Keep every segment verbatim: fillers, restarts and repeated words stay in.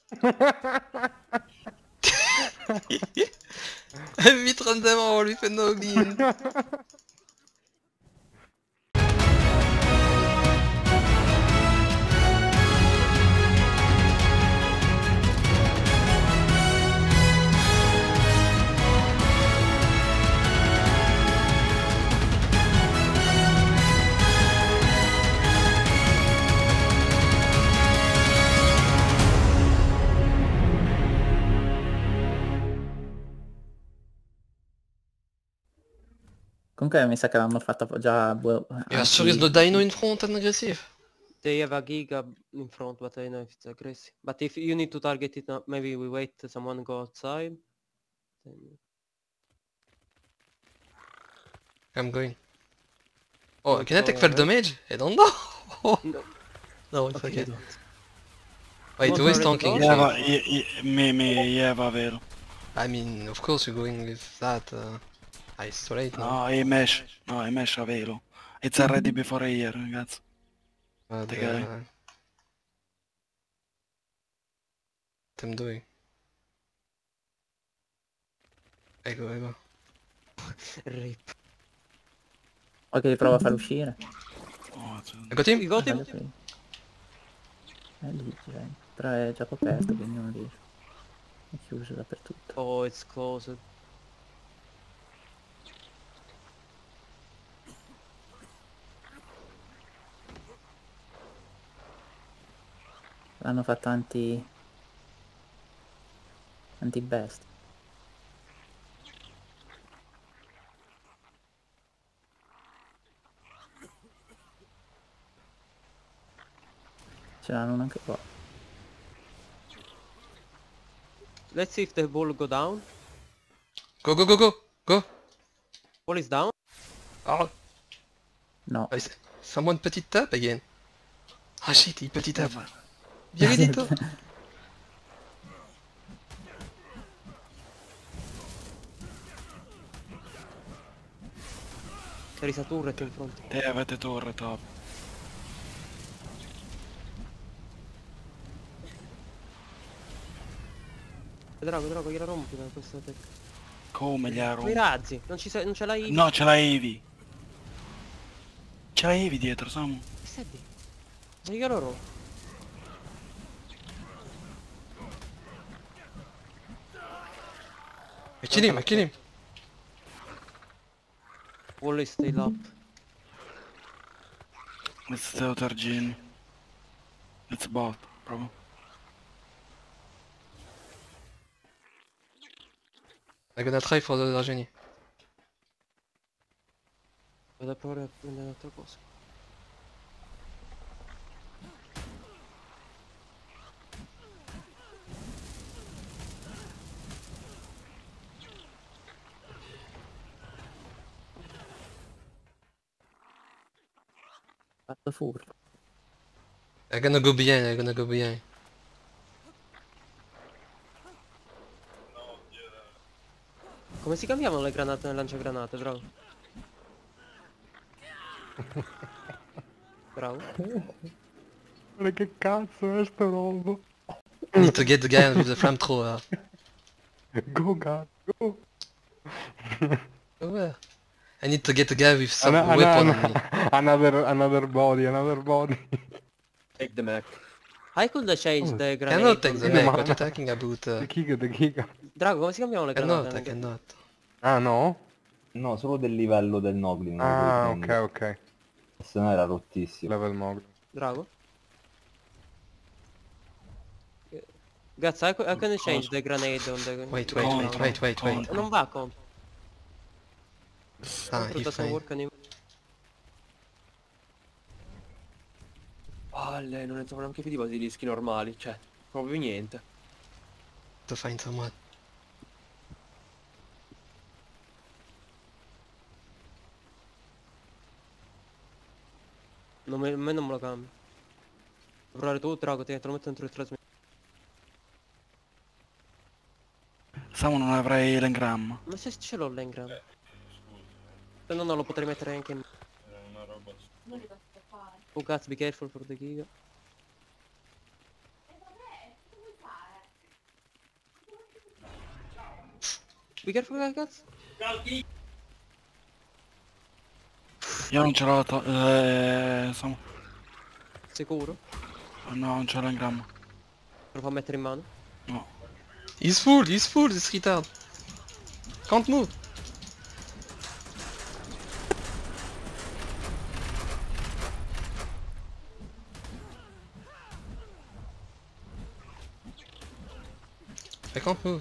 Vite run them all, vi fait no clean. Comunque mi sa che l'hanno fatta già... Boh, Yeah, sorry, is the dino in front and aggressive? They have a Giga in front, but I don't know if it's aggressive. But if you need to target it now, maybe we wait till someone go outside. Then... I'm going. Oh, Go can I take go fall ahead. damage? I don't know. No. No, it's Okay, okay. don't. Wait, Want who is already tanking? go? Yeah, va, yeah, yeah, me, me, yeah, va vero. I mean, of course you're going with that. Uh, ah, it's too late now. No, he mesh, no, he mesh a vero. It's already before a year, ragazzi. But, Okay. uh, what I'm doing. Ego, ego. Rip. Ok, li provo a far uscire. Oh, cioè, I got him? You got Voglio him? prima. È lì, direi. Però è già coperto, quindi non riesco. È chiuso dappertutto. Oh, it's closed. L'hanno fatto anti... anti-best. Ce l'hanno anche qua. Let's see if the ball go down. Go, go, go, go! Go! Ball is down. Oh! No. Oh, is someone petit tap again? Ah shit, il petit tap. Vieni dito! There is a turret in front. te avete torre top. Drago, Drago, gliela rompi da questa tech. Come gli Con i aro? razzi, non, ci sei, non ce l'hai... No, ce l'ha Evi. Ce l'ha Evi dietro, Samu. Che stai di? Ma glielo rompo. I kill him, I kill him! Wall is still up. It's the Targini. It's bot, proprio. I'm gonna try for the Drageni. Vado a provare a prendere un'altra cosa. Fatto furto. I'm gonna go behind, I'm gonna go behind. Come si chiamavano le granate nel lanciagranate, bravo? Bravo. Ma che cazzo è sto robo? I need to get the guy with the flamethrower. Go gat, go! Oh, where? I need to get the guy with some Ana- weapon ana- on me. another, another body, another body. Take the mech. I could change Oh, the I grenade. cannot take the on mech, ma- what are you talking about? The Uh, giga, the giga. Drago, come si chiamavano le granate? cannot, I cannot. Ah no? No, solo del livello del Noglin. Ah, ok, ok. Se no era rottissimo. Level Mogli. Drago? Guys, I, I can change the grenade on the... Wait, wait, Contro, wait, wait, wait, wait. contro. Non va con. Ah, Contro he doesn't fine. work anymore. Palle, non ne trovo neanche più di basilischi normali, cioè, proprio niente. To find someone. Non me, a me non me lo cambio. Devo provare tu, Drago, te, te lo metto dentro il trasmettente. Samu non avrai l'engramma. Ma se ce l'ho l'engram. Se no non lo potrei mettere anche in... Oh cazzo, be careful for the giga. Be careful ragazzi. Io non ce l'ho to- eh, Samu. Sicuro? No, non ce l'ho in gramma. Lo fa mettere in mano? No. He's full, he's full, this retard. Can't move. I can't move.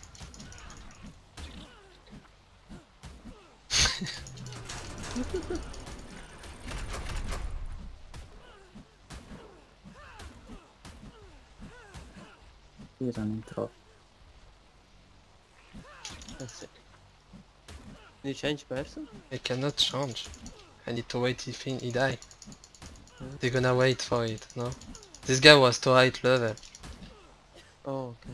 Io sono in troppo. Eh sì. You change person? I cannot change. I need to wait if he, he die. They're gonna wait for it, no? This guy was too high level. Oh, ok.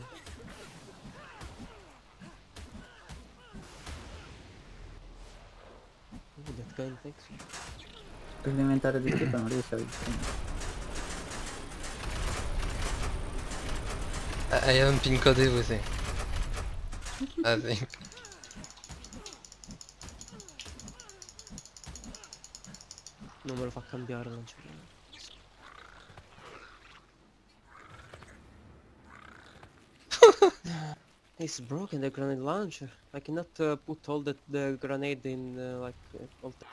Ooh, that guy takes. Per diventare di tipo non riesce a avvicinare. I, I haven't pin code everything. I think. Non me lo fa cambiare lanciare. It's broken the grenade launcher. I cannot uh, put all the, the grenade in uh, like uh, all the...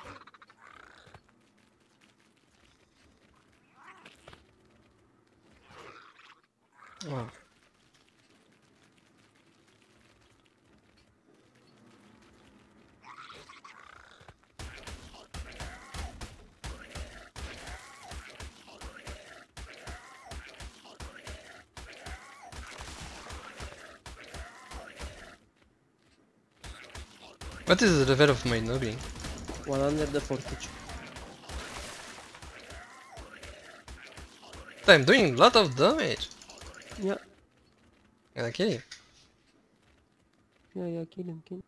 Wow. What is the level of my nobbing? one hundred forty. I'm doing a lot of damage. Yeah, Gonna kill him. yeah, yeah, kill him, kill him.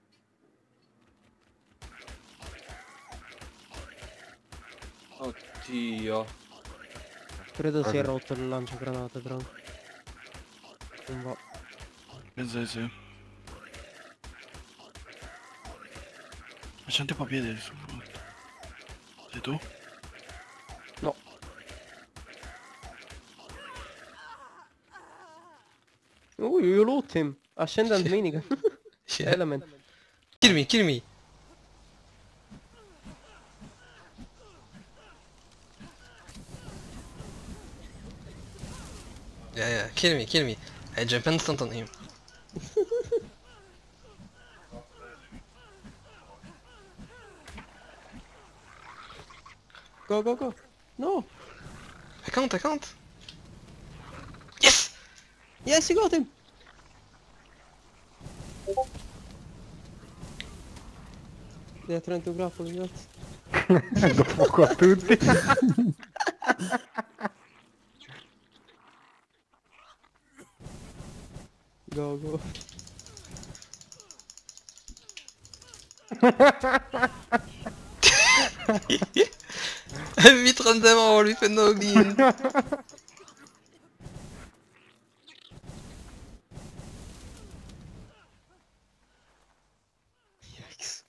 Oddio. Credo si è rotto il lanciagranate, però. Non va. Penso di sì. Ma c'è un tipo a piedi su. Sei tu? No. Oh, you loot him. Ascendant minigun. Yeah. Element. Kill me, kill me. Yeah, yeah, kill me, kill me. I jump instant on him. Go, go, go. No. I can't, I can't. Yes! Yes, you got him. They are trying to grapple, grazie. Do fuoco a tutti. Go, go. Vite random, on lui fait no clean. Yikes.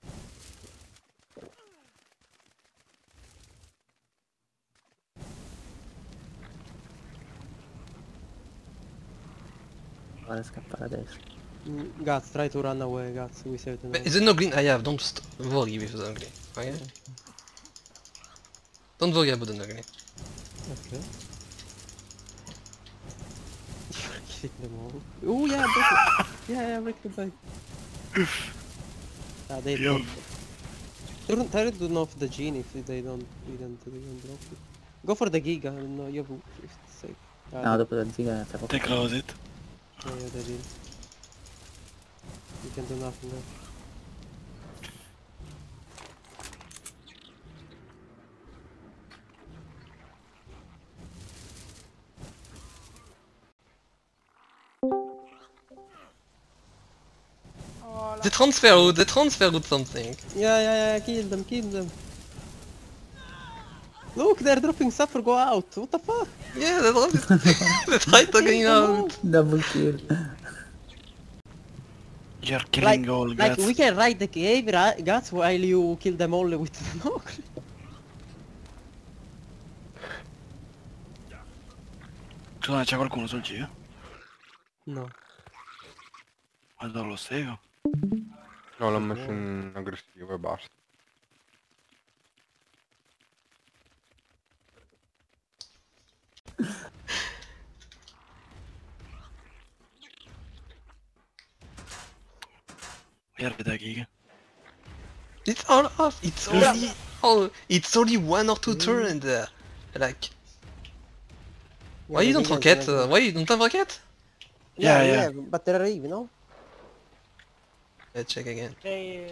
Vado a scappare adesso. Mm, Guts, try to run away, Guts. We saved the But night. the no green I have, don't st worry with the no green, okay? Don't worry about the no green. Okay. You're killing them all. Oh yeah, break it. Yeah, yeah, break the bike. Ah, they Yo. don't. Turn, try to turn off the genie if they don't, we don't, they don't drop it. Go for the giga, no, you have fifty-six. Ah, No, dopo la ziga siamo Te close it. yeah, yeah, they did. You can do nothing there. They transfer route, they transfer route something. Yeah, yeah, yeah, kill them, kill them. Look, they're dropping stuff for go out. What the fuck? Yeah, they drop it. They try to get out. double kill. You're killing Like, all like guys. we can ride the cave, right, guys, while you kill them all with the knock. Scusa, c'è qualcuno sul giro? No. Vado allo stego. No, l'ho messo in aggressivo e basta. Guarda da giga. It's all off. It's only oh, it's only one or two turns. uh, Like, why you don't rocket? Uh, why you don't have rocket? Yeah, yeah. But they're even, no? Let's check again. Sei...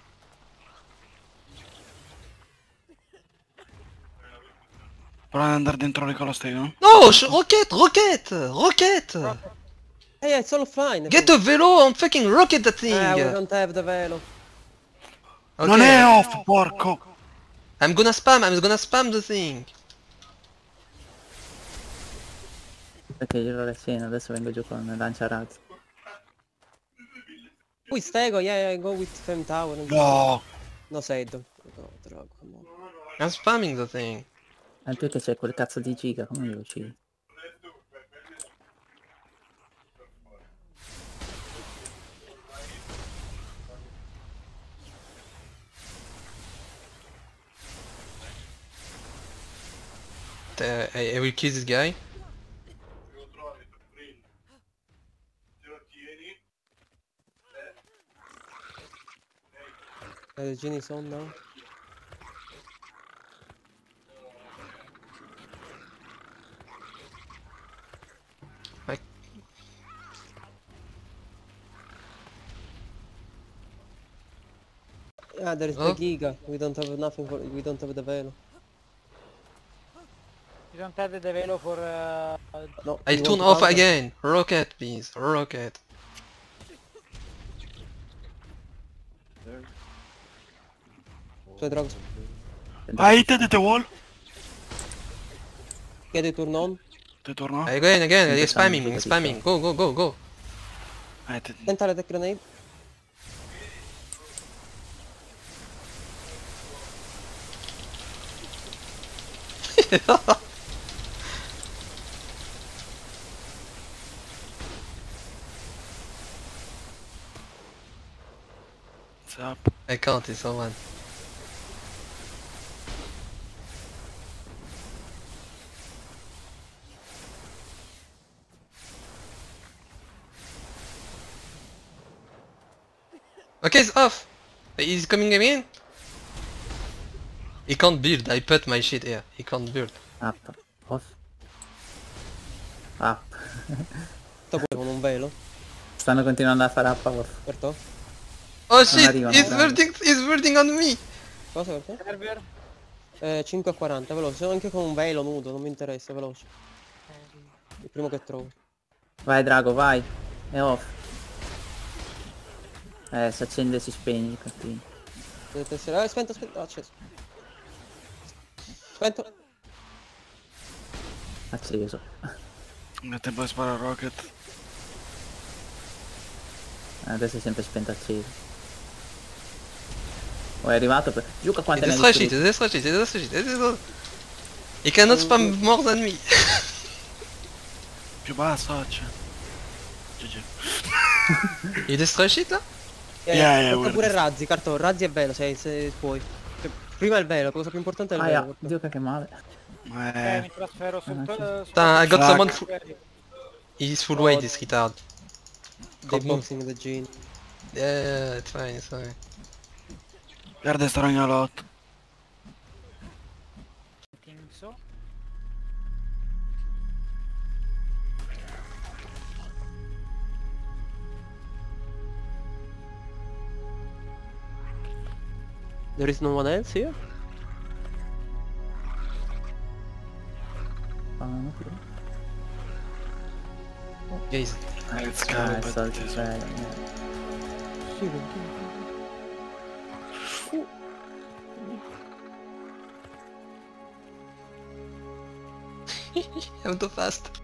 Prova ad andare dentro le con lo stego. No, sh- rocket, rocket, rocket. Hey, yeah, it's all fine. Get a velo and fucking rocket that thing. Eh, we don't have the velo. Okay. Non è off, porco! I'm gonna spam. I'm gonna spam the thing. Perché io ero la scena, adesso vengo giù con lancia razzi. We stego, yeah, yeah, go with Fem Tower. and- No! No, Sade. No, Drago, come on. I'm spamming the thing. Anche che c'è quel cazzo di giga, come lo uccidi? Uh, I, I will kill this guy. Uh, the genie's on now. Like- Yeah, there is Oh. the Giga. We don't have nothing for. We don't have the velo. You don't have the velo for... Uh, No. I you turn want to off counter? again. Rocket, please. Rocket. So Drago, I hit the wall! get it turn on. Ti torno? Again, again. Sempre He's spamming, spamming, he's spamming. Go, go, go, go. Eh, ti... Tentare the grenade. What's up? I can't, it's all one. Okay, it's off. He's coming again. He can't build. I put my shit here. He can't build. Up. Off. Up. Sto pure con un velo. Stanno continuando a fare up off. Perto? Oh shit! arrivano, He's dai. building. He's building on me. Cosa perché? server? Eh, cinque a quaranta, veloce. Sono anche con un velo nudo, non mi interessa, veloce. Il primo che trovo. Vai Drago, vai. È off. Eh, si accende e si spegne il cattivo. Dovete essere... Eh, spento, spento. Ah, acceso. Spento. Acceso. Nel tempo di sparare rocket. Adesso è sempre spento acceso. Oh, è arrivato per... Giuca He quante ne hai destroy shit. distrutte? He destroy shit. He destroy shit. He destroy- He cannot spam more than me. Più basso, cioè. G G. He destroy shit là? Eh, Yeah, yeah, tocca guarda. pure razzi, cartone, razzi e velo, se, se puoi. Cioè, prima il velo, la cosa più importante è il Aia, velo. Giuca che male. Eh, Eh, mi trasfero sul... Ah, sì. sul- Damn, I got Fuck. someone full. He's full weight, this retard. Can't move. Boxing the gene. Yeah, yeah, it's fine, it's fine. guarda sto ragnolotto. think so. There is no one else here? Ah, no, più. Guys, Let's go, Ah, è but stato this- bello. Sì, perché? I'm too fast.